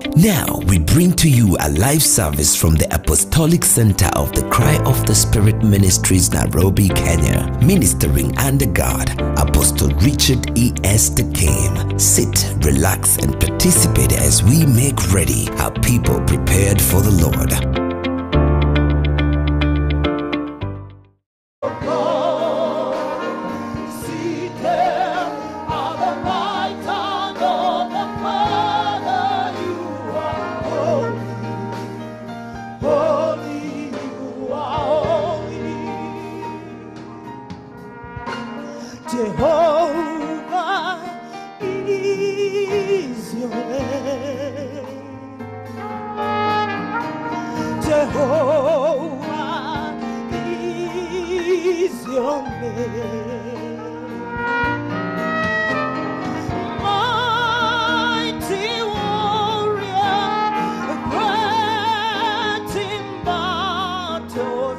Now we bring to you a live service from the Apostolic Center of the Cry of the Spirit Ministries, Nairobi, Kenya. Ministering under God, Apostle Richard E.S. Takim. Sit, relax, and participate as we make ready our people prepared for the Lord. Jehovah is your name. Jehovah is your name. Mighty warrior, great in battle,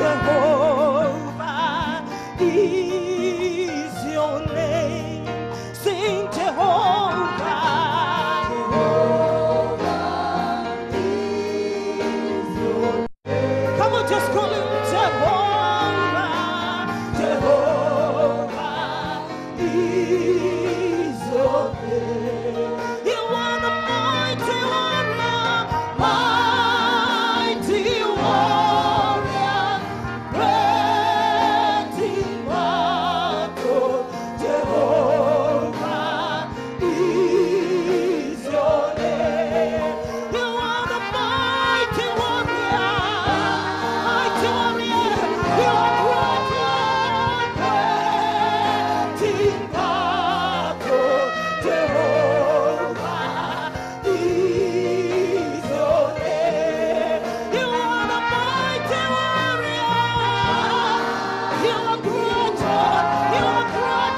Jehovah is your name. Sing Jehovah. Jehovah is your name. Come on, just call him Jehovah. Jehovah is your name. You are the mighty warrior, mighty warrior, great in battle. Jehovah is your name. You are the mighty warrior, mighty warrior. You are great in battle. Jehovah is your name. You are the mighty warrior. You are great, you are great,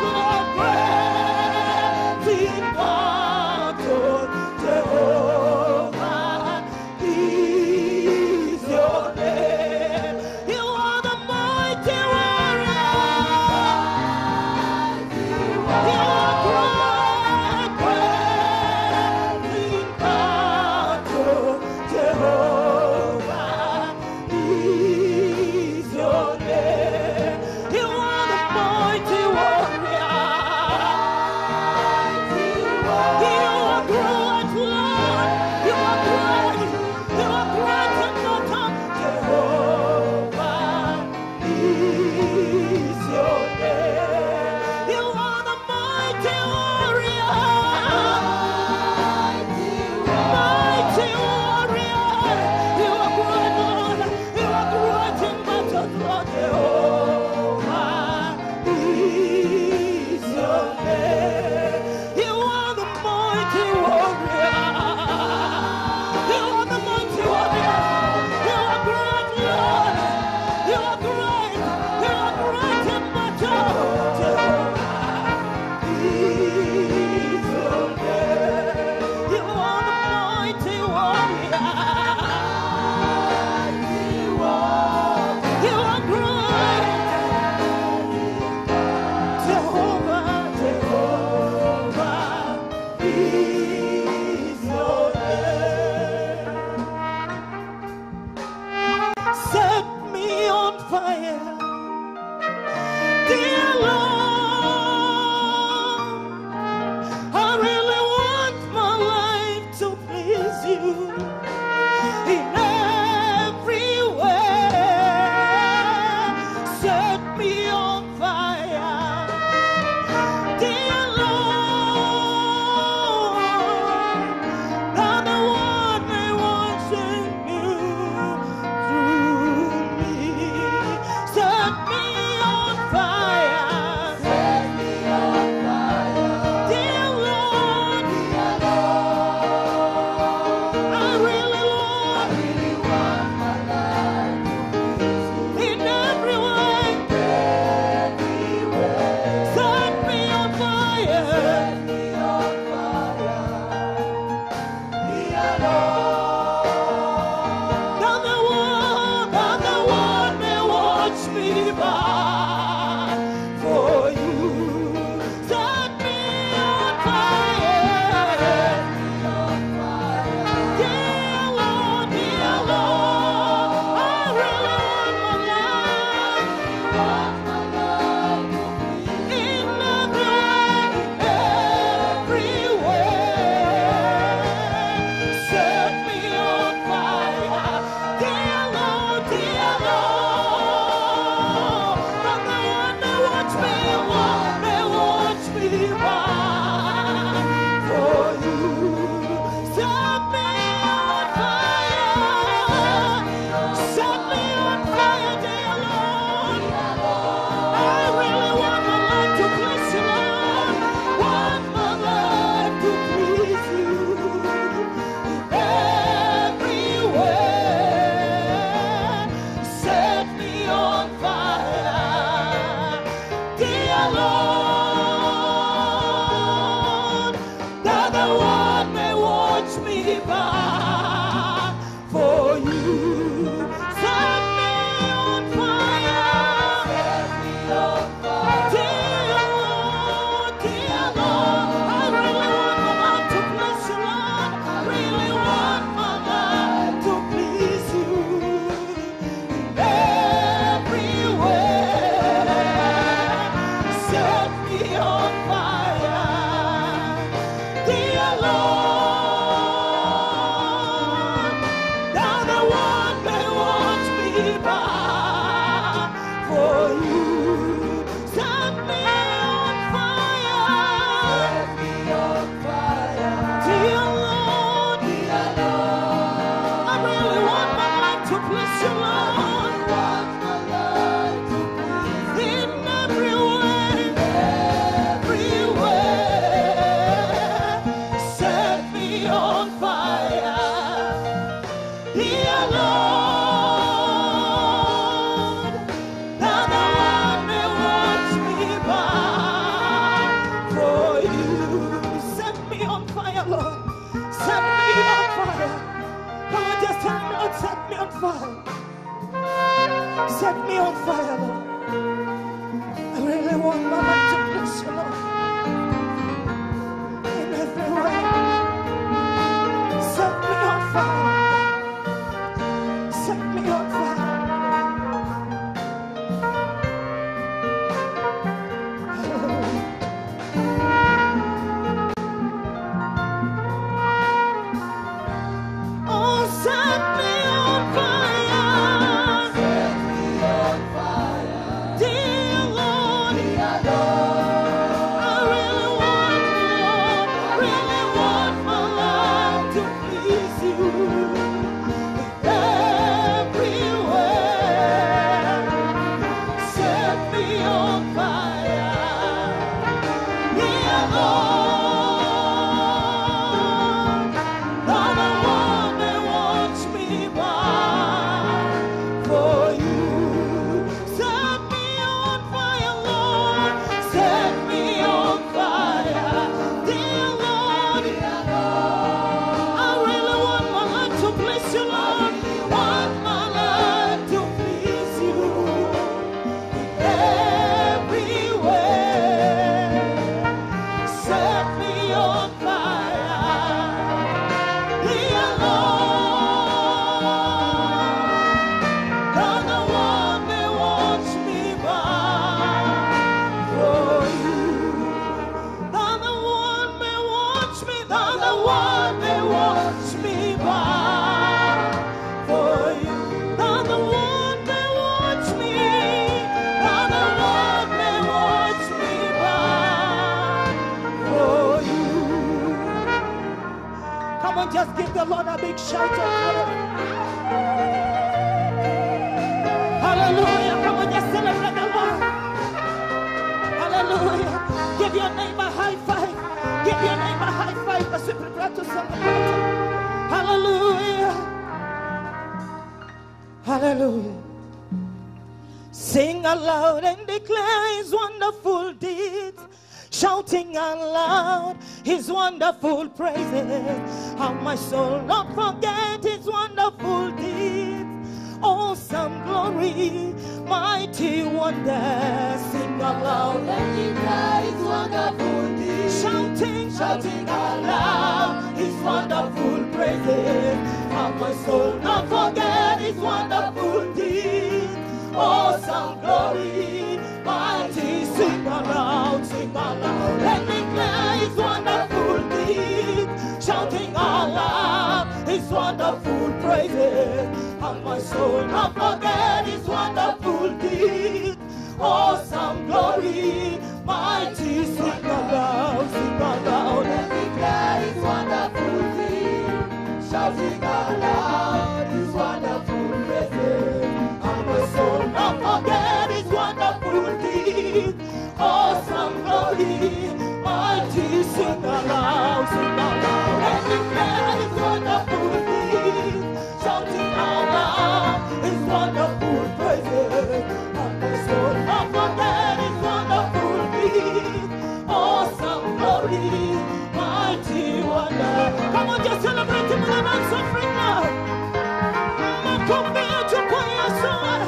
great in battle. Jehovah is your name. You are the mighty warrior. You are great, great in battle. Jehovah is your name. You are the mighty warrior. You are great, Lord. You are great. You are great in battle. Jehovah is your name. You are the mighty warrior. Mighty warrior. You are great, Lord. You are great in battle, Lord. Jehovah is your name. You are the mighty warrior. You are the mighty warrior. You are great, Lord. You are great. You are great in battle. Jehovah is your name. You are the mighty warrior. You are great. Jehovah, Jehovah is your name. Set me on fire, dear Lord. I really want my life to please you in every way. Set me on fire, dear Lord. That the one may worship you through me. Set me on fire, dear Lord. I really want my life in every way. Set me on fire, dear Lord. That the one may watch me burn for you. Set me on fire. Set me on fire. Come on, just tell him, Lord, set me on fire. Set me on fire, Lord. I really want my life to bless you, Lord. In every way. Set me on fire. Set me on fire. Oh, set me on fire. Set me on fire. Dear Lord, I really want my life to please you. Everywhere, set me on fire. Dear Lord, you're the one that wants me by for you. Set me on fire, Lord. Set me on fire. Dear Lord, I really want my life to please you, Lord. Want my life to please you. Everywhere, set me on fire. Dear Lord, you're the one that wants me by for you. You're the one that wants me. You're the one that wants me by for you. You're the one that wants me. You're the one that wants me by for you. Come on, just give the Lord a big shout of praise. Hallelujah. Come on, just celebrate the Lord. Hallelujah. Give your neighbor a high five. Give your neighbor a high five as we prepare to celebrate. Hallelujah. Hallelujah. Sing aloud and declare his wonderful deeds. Shouting aloud his wonderful praises. How my soul not forget his wonderful deeds. Awesome glory, mighty wonder. Sing aloud and declare his wonderful deeds. Shouting aloud his wonderful praises. How my soul not forget his wonderful deeds. Awesome glory, mighty. Sing aloud and declare his wonderful deeds. Shouting aloud his wonderful praises. And my soul not forget his wonderful deeds. Awesome glory, mighty. Sing aloud and declare his wonderful deeds. Shouting aloud his wonderful praises. And my soul not forget his wonderful deeds. Awesome glory, mighty. Sing aloud and declare his wonderful deeds. Shouting aloud his wonderful praises. And my soul not forget his wonderful deeds. Awesome glory, mighty wonder. Come on, just celebrate him with an answer offering now. Makombe to choir song.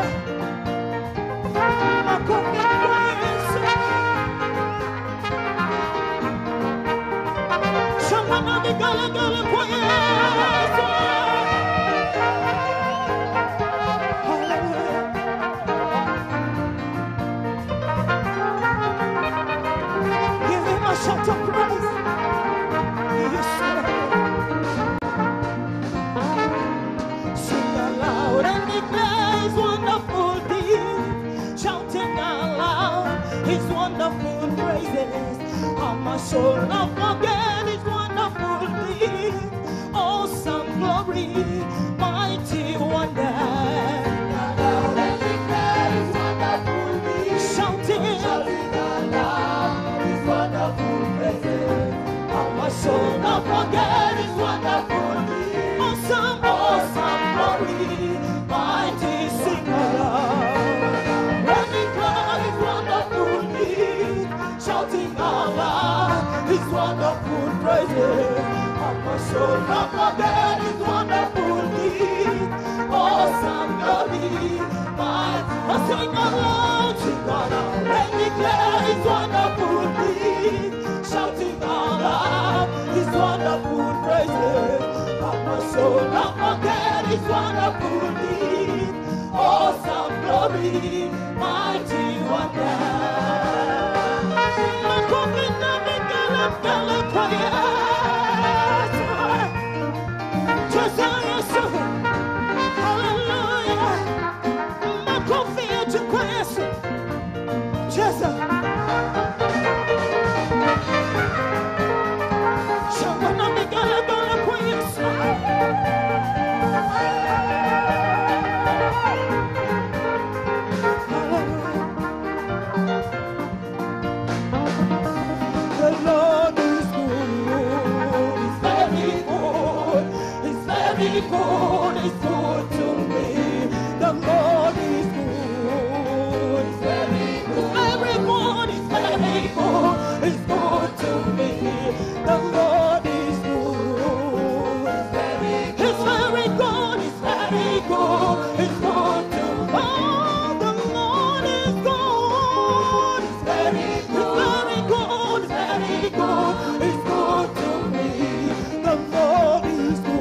Makombe choir song. Shamana de gala gala choir song. Hallelujah. Give him a shout of praise. Yes, Lord. Sing aloud and declare his wonderful deeds. Shouting aloud his wonderful praises. How my soul not forget his wonderful deeds. Awesome glory, mighty wonder. Aloud and declare his wonderful deeds. Shouting aloud his wonderful praises. How my soul not forget his wonderful deeds. Awesome glory, mighty. Sing aloud and declare his wonderful deeds. Shouting aloud his wonderful soul not forget His wonderful deeds. Awesome glory, I sing aloud to God and declare His wonderful deeds. Shouting aloud His wonderful praises. My soul not forget His wonderful deeds. Awesome glory, mighty wonder. My coffee never gallop, just hallelujah. My coffee to quiet. Just good, is good to me. The Lord is good, is very good. Very good, is very good, is good to me. The Lord is good, is very good. It's very good, is very good, is good to me. Oh, the Lord is good, is very good, is very good, is good to me. The Lord is good.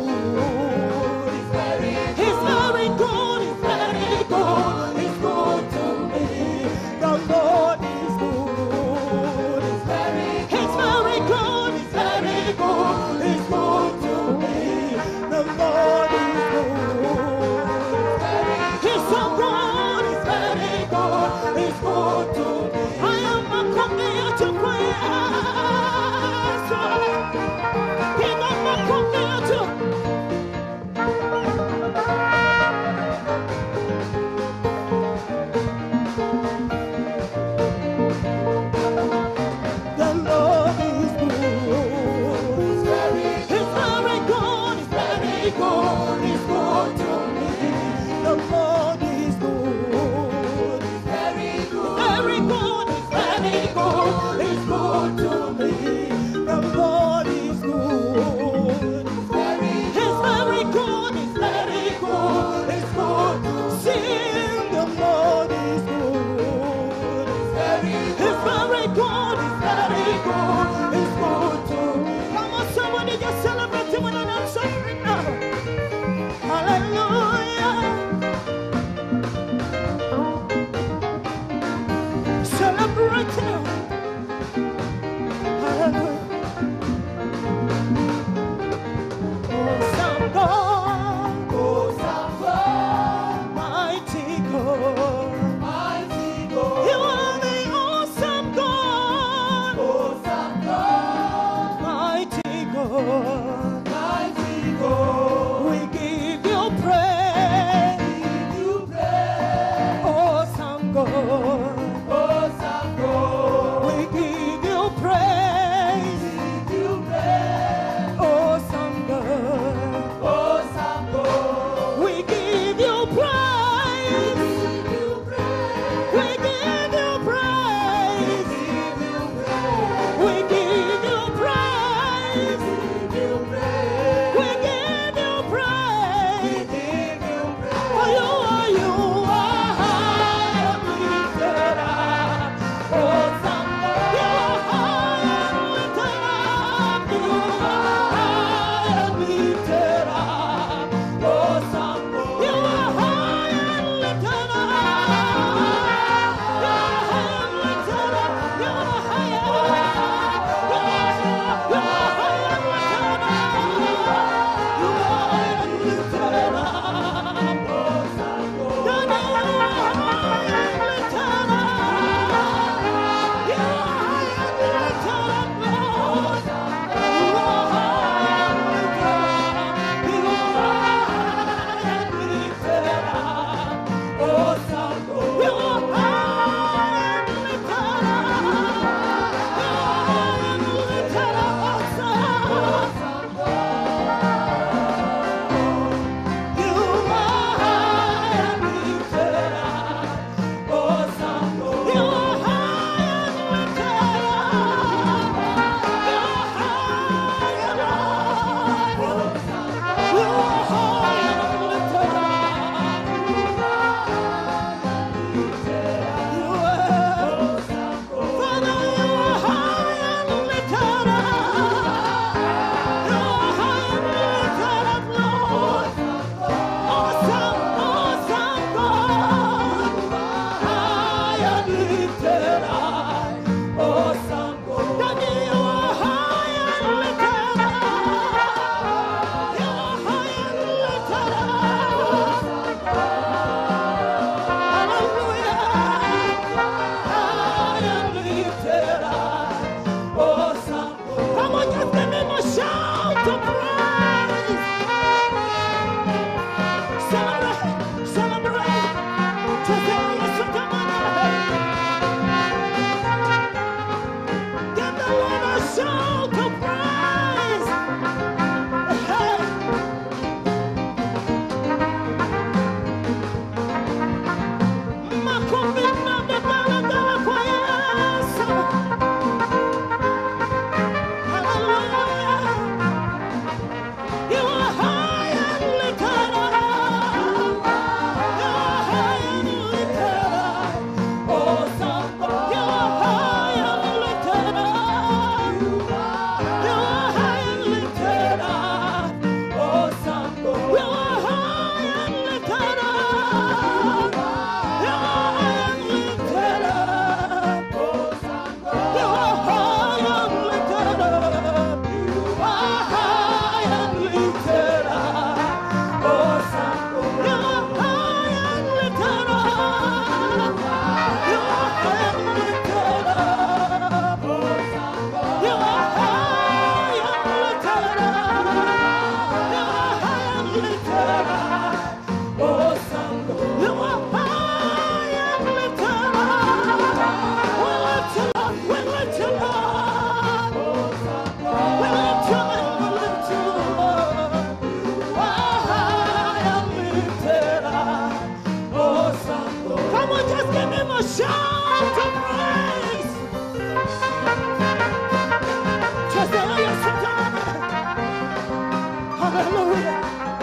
Hallelujah.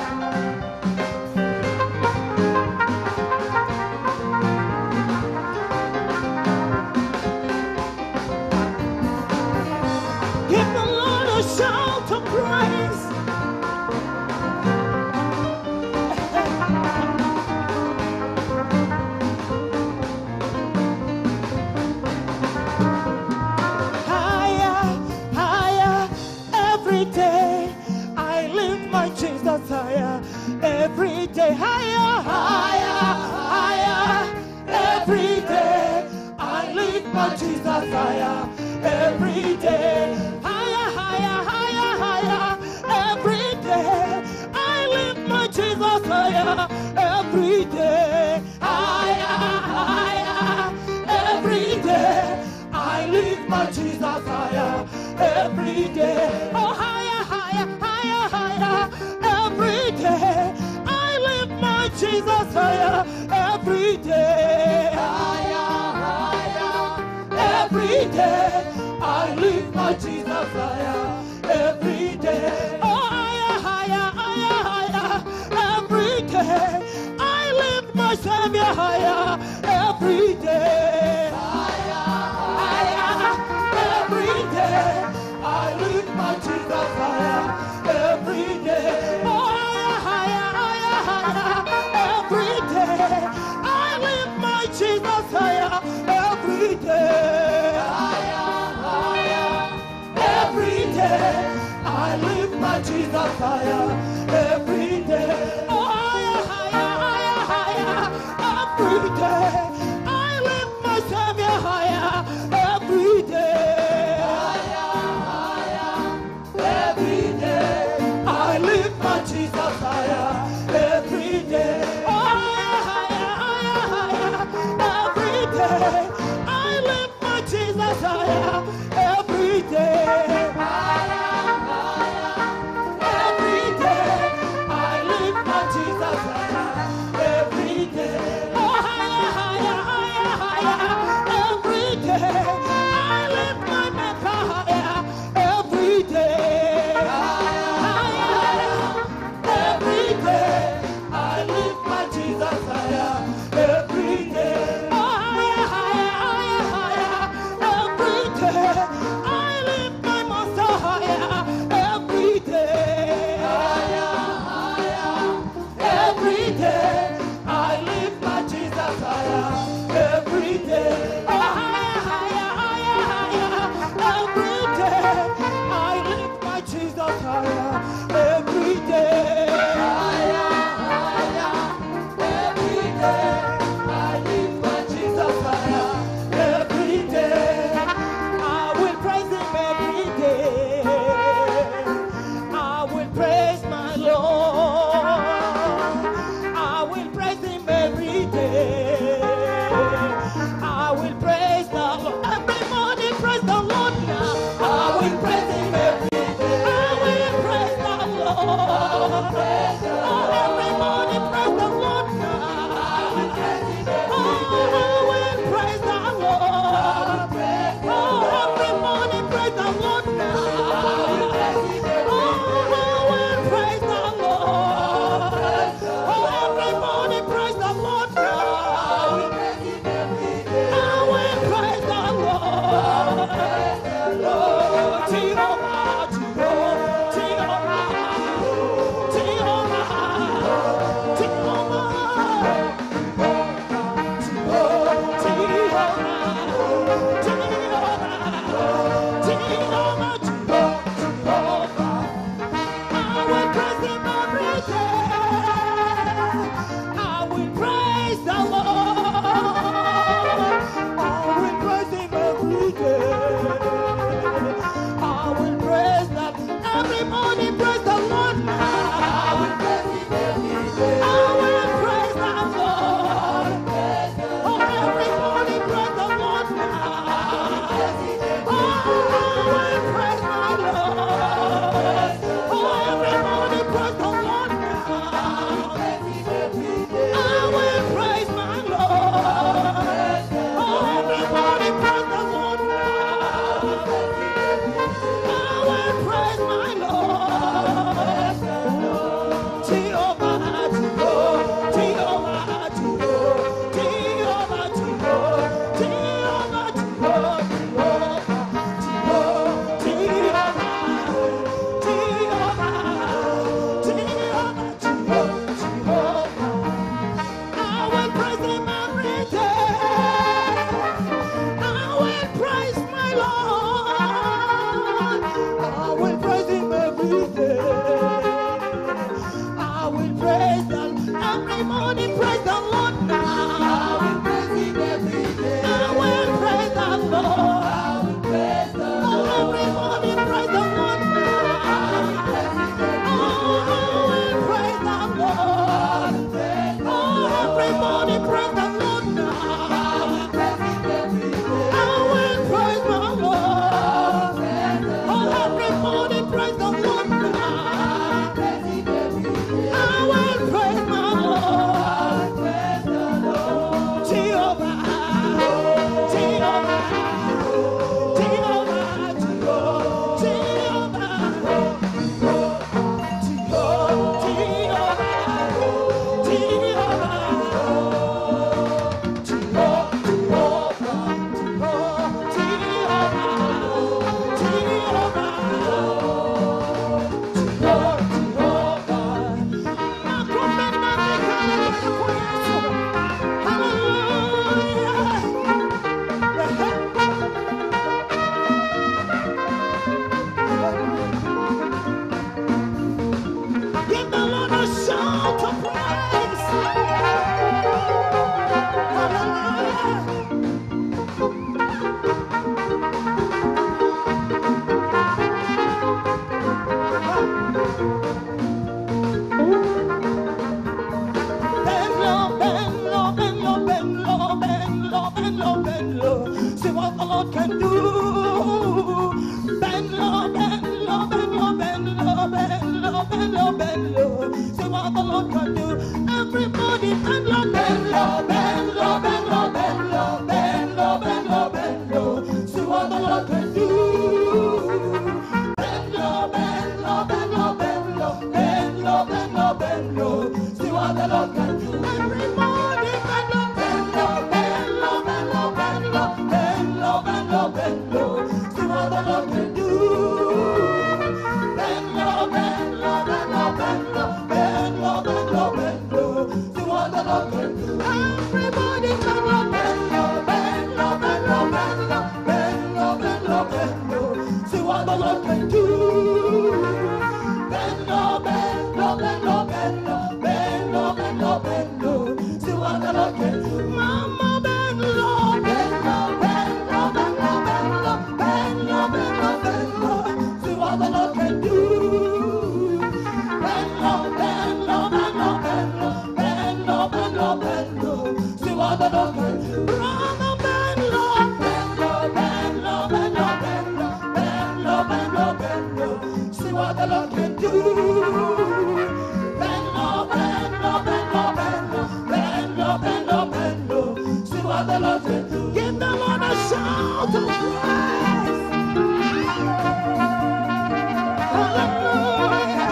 Give the Lord a shout of praise. Higher, higher, every day I lift my Jesus higher. Every day, higher, higher, higher, every day I lift my Jesus higher. Every day, higher, higher, higher, higher, every day I lift my Jesus higher. Every day, higher, higher, every day I lift my Jesus higher. Every day, oh higher, higher, higher, higher, every day I lift my Jesus higher. Every day, higher, higher, every day I lift my Jesus higher. Every day, oh higher, higher, higher, higher, every day I lift my Savior higher. Every day, higher, higher, every day I lift my Jesus higher. Every day, oh higher, higher, higher, higher, every day I lift my Jesus higher. Every day, higher, higher, every day I lift my Jesus higher. Every day, oh higher, higher, higher, higher, every day I lift my Savior higher. Every day, higher, higher, every day I lift my Jesus higher. Every day, oh higher, higher, higher, higher, every day I lift my Jesus higher. Every day, higher, higher, every day I lift my Jesus higher. Every day, oh higher, higher, higher, higher, every day I lift my Maker higher. Every day, higher, higher, every day I lift my Jesus higher. Every day, oh higher, higher, higher, higher, every day I lift my Master higher. Every day, higher, higher, every day I lift my Jesus higher. Every day, oh higher, higher, higher, higher, every day I lift my Jesus higher. Every day, higher, higher, every day I lift my Jesus higher. Every day I will praise Him. Every day I will praise my Lord. I will praise Him every day. I will praise the Lord. Everybody praise the Lord now. I will praise Him every day. I will praise the Lord. Oh, everybody praise the Lord now. Oh, I will praise the Lord. Oh, everybody praise the Lord now. Oh, I will praise the Lord. Oh, everybody praise the Lord now. I will praise the Lord. Oh, Jehovah, Jehovah, Jehovah, Jehovah. can do. Bend low, bend low, bend low, bend low, bend low, bend low, bend low. See what the Lord can do. Everybody bend low, bend low, bend low, bend low, bend low, bend low, bend low, bend low. See what the Lord can do. Bend low, bend low, bend low, bend low, bend low, bend low, bend low. See what the Lord can do. Everybody bend low, bend low, bend low, bend low, bend low, bend low, bend low, bend low. See what the Lord can do. Bend low, bend low, bend low, bend low, bend low, bend low, bend low. See what the Lord can do. Everybody bend low, bend low, bend low, bend low, bend low, bend low, bend low, bend low. See what the Lord can do. Bend low, bend low, bend low, bend low, bend low, bend low, bend low. See what the Lord can do. Mama, bend low, bend low, bend low, bend low, bend low, bend low, bend low, bend low. See what the Lord can do. Bend low, bend low, bend low, bend low, bend low, bend low, bend low. See what the Lord can do. Brother, bend low, bend low, bend low, bend low, bend low, bend low, bend low, bend low. See what the Lord can do. Bend low, bend low, bend low, bend low, bend low, bend low, bend low. See what the Lord can do. Give the Lord a shout of praise. Hallelujah.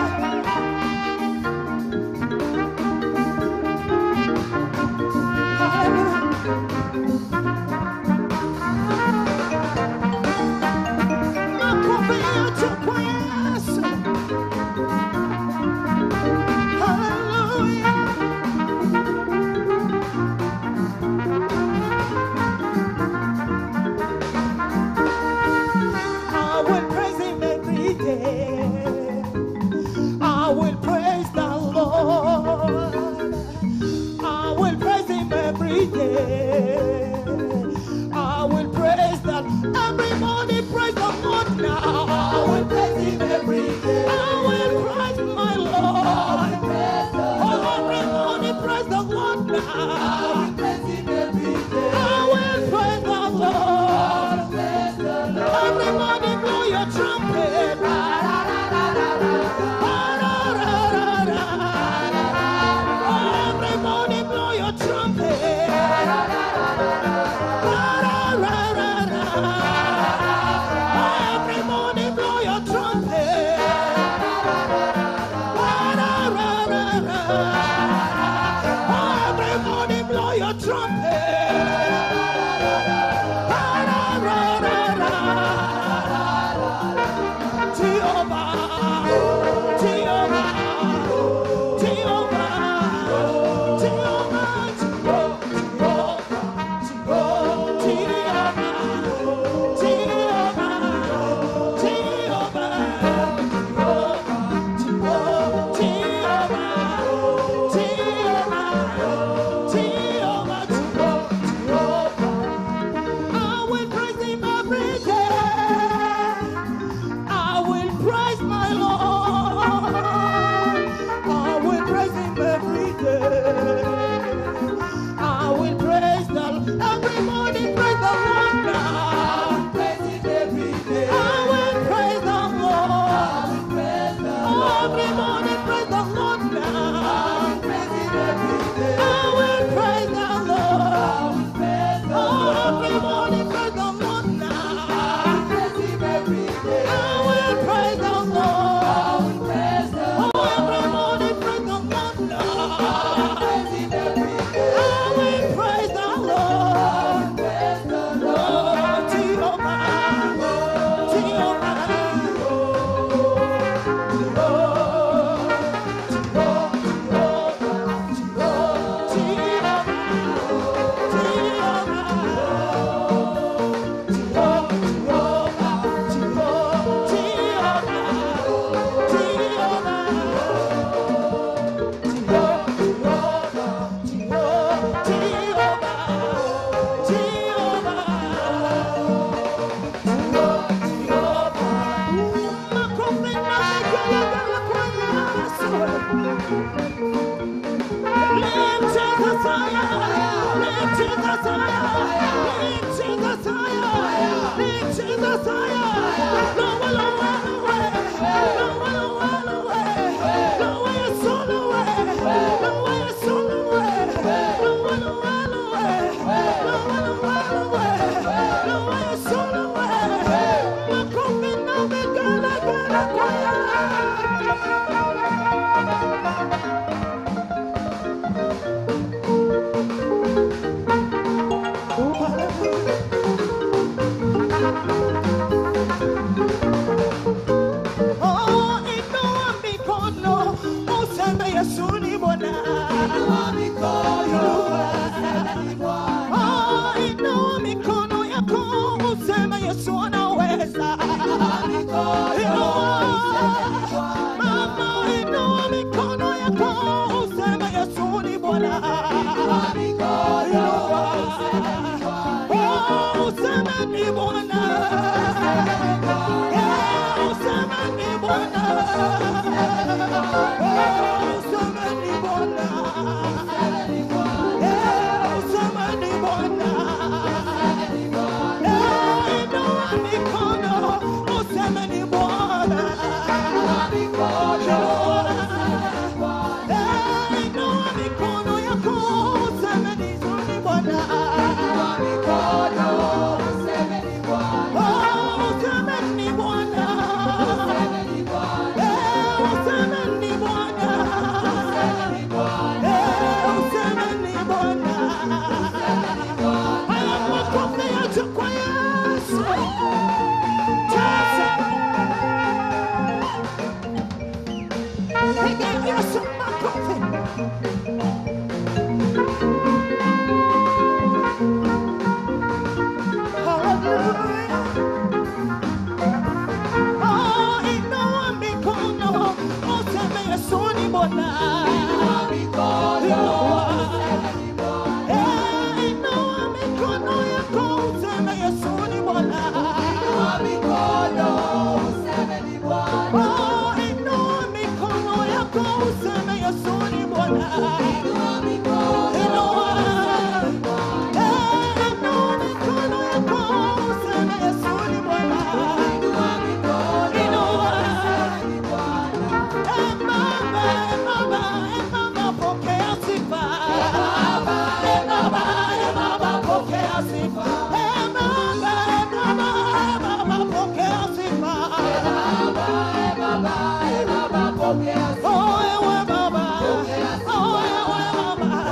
Everybody praise the Lord now. I will praise him every day. I will praise my Lord. Everybody praise the Lord now. I will praise him every day. I will praise the Lord. Everybody blow your trumpet. Everybody blow your trumpet. Everybody blow your trumpet. Everybody blow your Lift Jesus higher, Oh,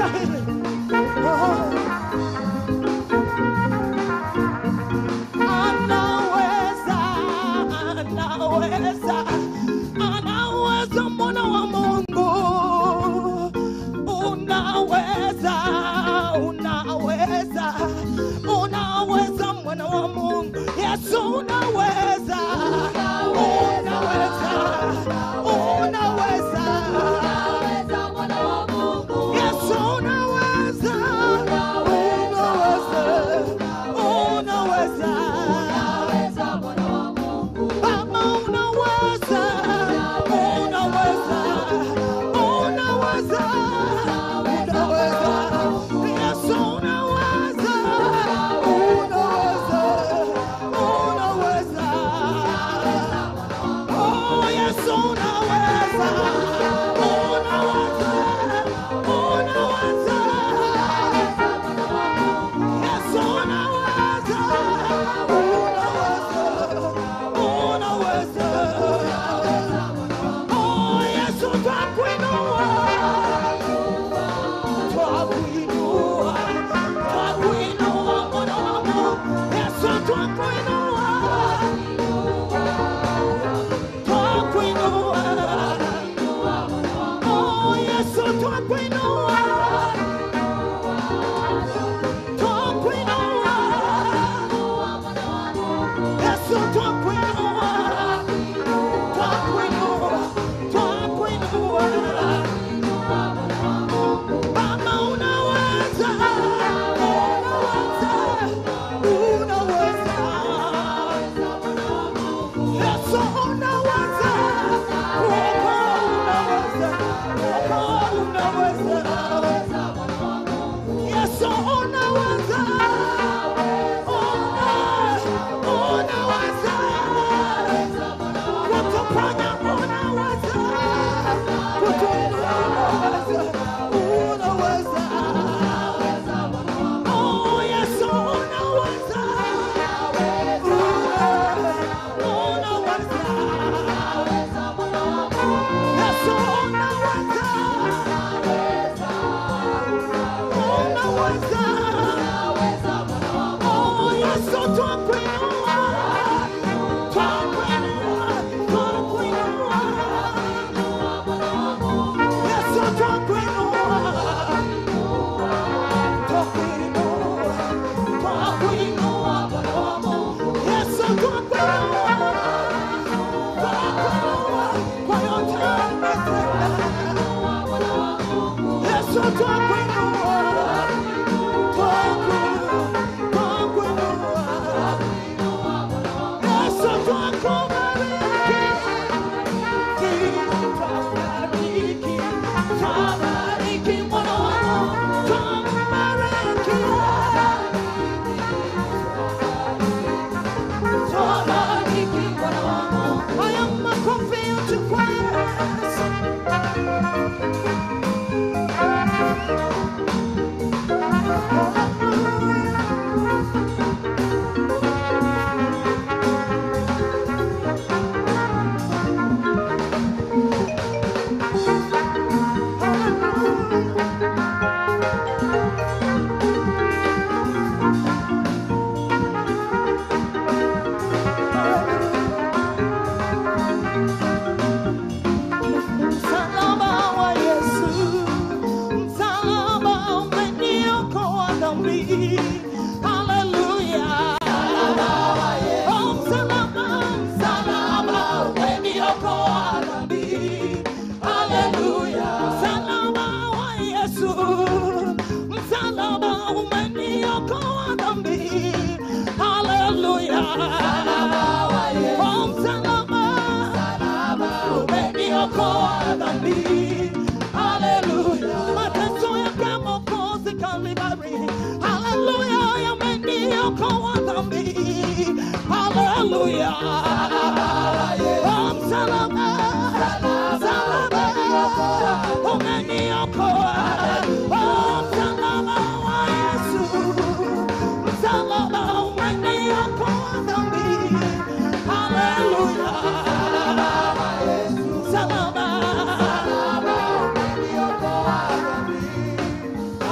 anastahili. Anaweza, anaweza, anaweza mwana wa Mungu. Unaweza, unaweza, unaweza mwana wa Mungu. Yesu unaweza, unaweza, unaweza, unaweza mwana wa Mungu. Yesu unaweza, unaweza, unaweza, unaweza mwana wa Mungu. Baba unaweza, unaweza, unaweza, unaweza. Yesu unaweza, unaweza, unaweza. Oh, Yesu unaweza, unaweza, unaweza. Yesu unaweza, unaweza, unaweza. Oh, Yesu twakuinua, twakuinua, twakuinua mwana wa Mungu. Yesu twakuinua, twakuinua. Oh, Yesu twakuinua, twakuinua. Yesu twakuinua, twakuinua, twakuinua. Baba unaweza, unaweza, unaweza. Yesu unaweza, unaweza, unaweza. Yesu unaweza, unaweza. Kutuponya unaweza, kutuinua unaweza, unaweza. Oh, Yesu unaweza, unaweza. Yesu unaweza, unaweza. Oh, Yesu twakuinua, twakuinua, twakuinua. Yesu twakuinua, twakuinua, twakuinua Bwana wa Mungu. Yesu twakuinua, twakuinua kwa yote umetenda. Yesu twakuinua, twakuinua. Yesu twakubariki, twabariki, twabariki mwana wa Mungu, twabariki, twabariki mwana wa Mungu. Haya makofi yote kwa Yesu. Msalaba wa Yesu, msalaba umeniokoa dhambi. Haleluya. Oh, msalaba, msalaba umeniokoa dhambi. Haleluya. Msalaba wa Yesu, msalaba umeniokoa dhambi. Haleluya. Oh, msalaba umeniokoa dhambi. Haleluya. Mateso yake Mwokozi Kalvari. Haleluya, yameniokoa dhambi. Haleluya. Oh, msalaba, msalaba umeniokoa. Oh, msalaba wa Yesu, msalaba umeniokoa dhambi. Haleluya. Msalaba umeniokoa dhambi.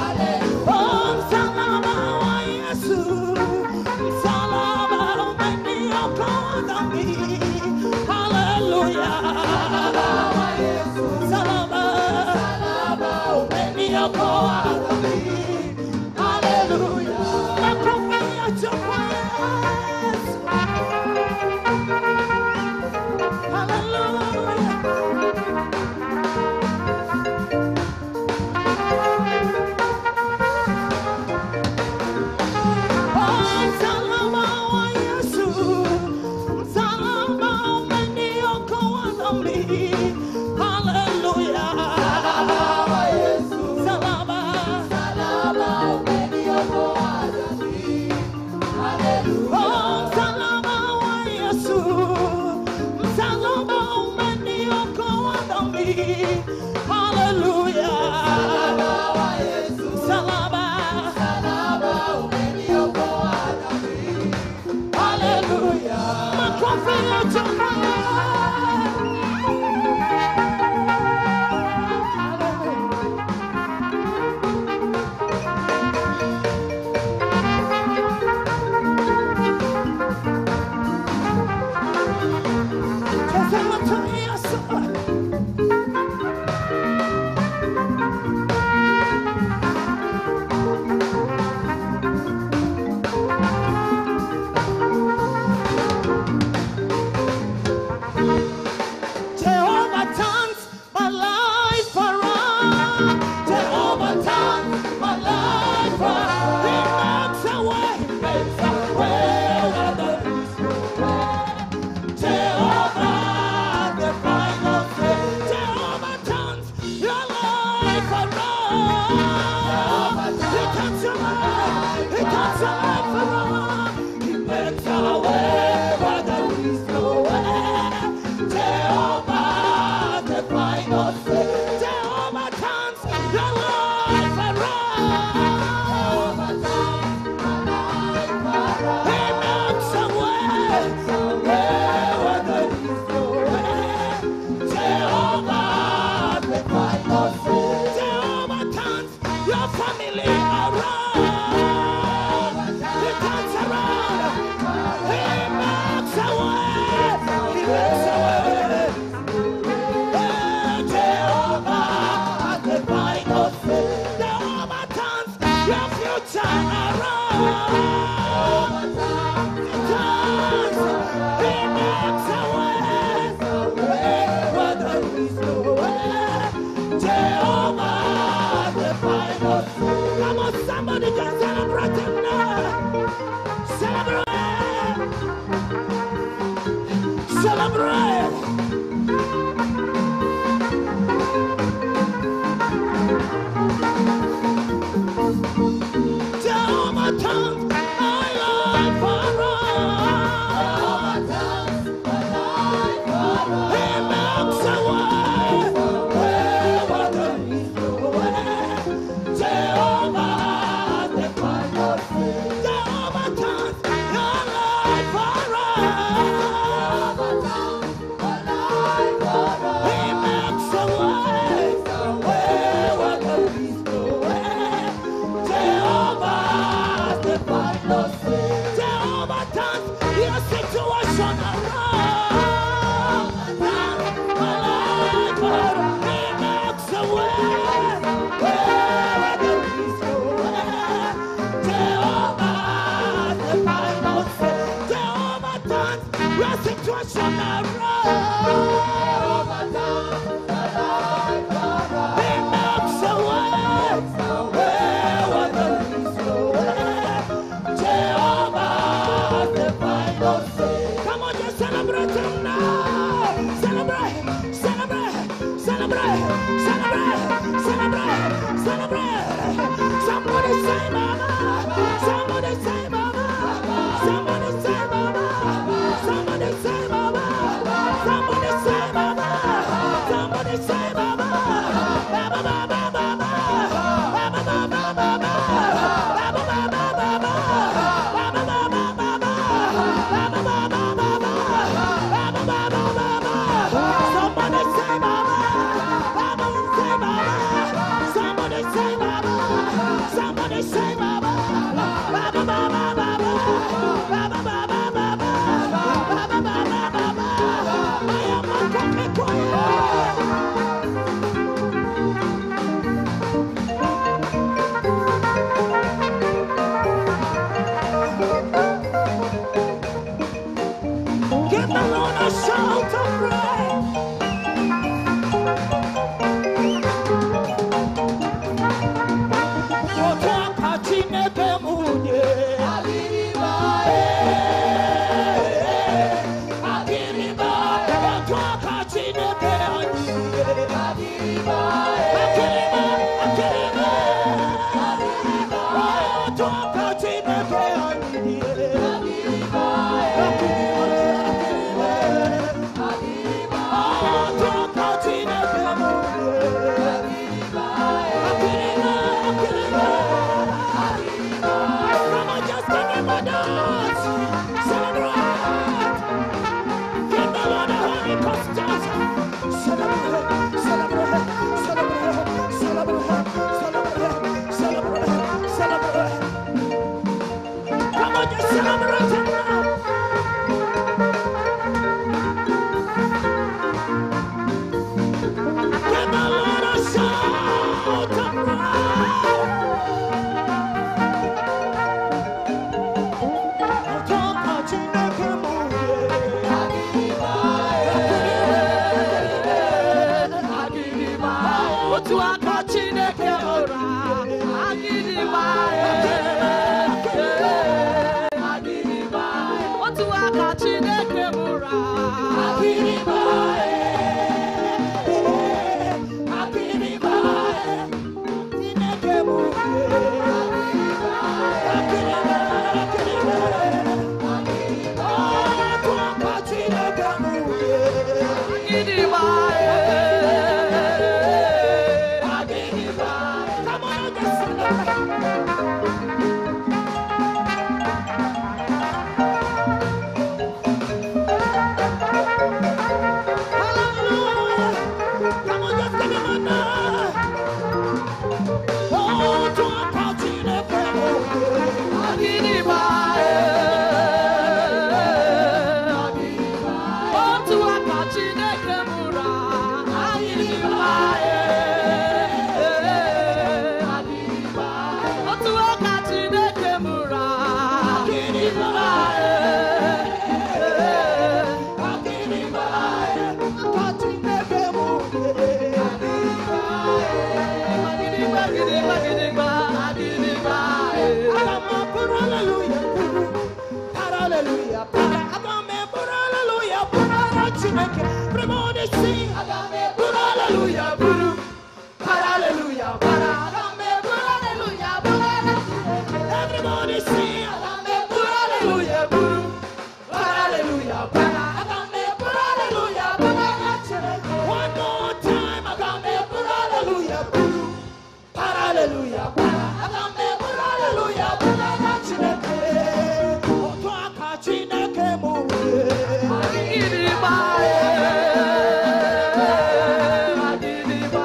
Hallelujah.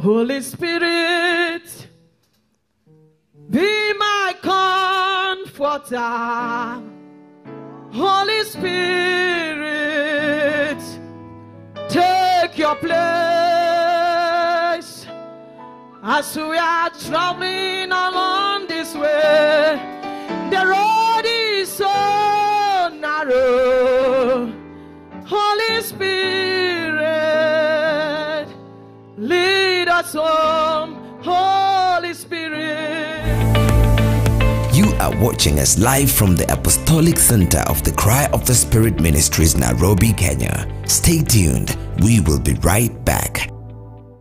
Holy Spirit, be my comforter. Holy Spirit, take your place as we are traveling along this way. The road is so narrow. Holy Spirit, lead us home. Holy Spirit. You are watching us live from the Apostolic Center of the Cry of the Spirit Ministries, Nairobi, Kenya. Stay tuned. We will be right back.